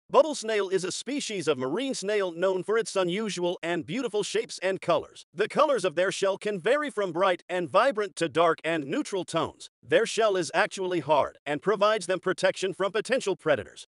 Bubble snail is a species of marine snail known for its unusual and beautiful shapes and colors. The colors of their shell can vary from bright and vibrant to dark and neutral tones. Their shell is actually hard and provides them protection from potential predators.